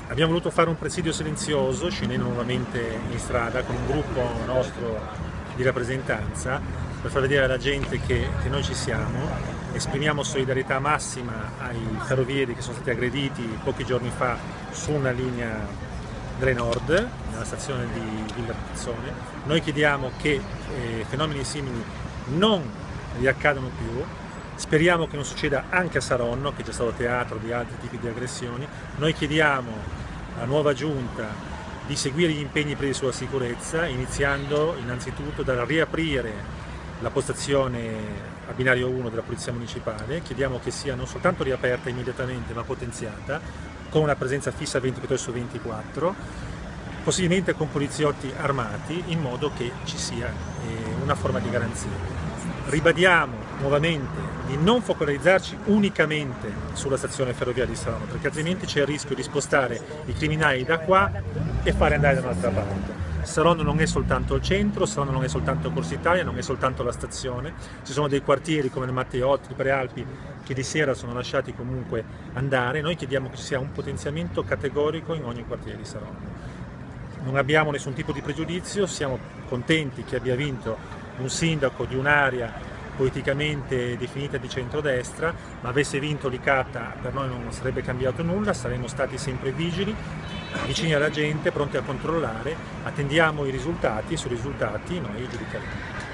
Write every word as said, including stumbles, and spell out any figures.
Abbiamo voluto fare un presidio silenzioso, scendendo nuovamente in strada con un gruppo nostro di rappresentanza, per far vedere alla gente che, che noi ci siamo. Esprimiamo solidarietà massima ai ferrovieri che sono stati aggrediti pochi giorni fa su una linea Dre-Nord, nella stazione di Villa Razzone. Noi chiediamo che eh, fenomeni simili non riaccadano più. Speriamo che non succeda anche a Saronno, che è già stato teatro di altri tipi di aggressioni. Noi chiediamo alla nuova giunta di seguire gli impegni presi sulla sicurezza, iniziando innanzitutto dal riaprire la postazione a binario uno della Polizia Municipale. Chiediamo che sia non soltanto riaperta immediatamente, ma potenziata, con una presenza fissa ventiquattro ore su ventiquattro, possibilmente con poliziotti armati, in modo che ci sia eh, una forma di garanzia. Ribadiamo nuovamente di non focalizzarci unicamente sulla stazione ferroviaria di Saronno, perché altrimenti c'è il rischio di spostare i criminali da qua e fare andare da un'altra parte. Saronno non è soltanto il centro, Saronno non è soltanto Corsa Italia, non è soltanto la stazione, ci sono dei quartieri come il Matteotti, il Prealpi, che di sera sono lasciati comunque andare. Noi chiediamo che ci sia un potenziamento categorico in ogni quartiere di Saronno. Non abbiamo nessun tipo di pregiudizio, siamo contenti che abbia vinto un sindaco di un'area politicamente definita di centrodestra, ma avesse vinto Licata per noi non sarebbe cambiato nulla, saremmo stati sempre vigili, vicini alla gente, pronti a controllare, attendiamo i risultati e sui risultati noi giudicheremo.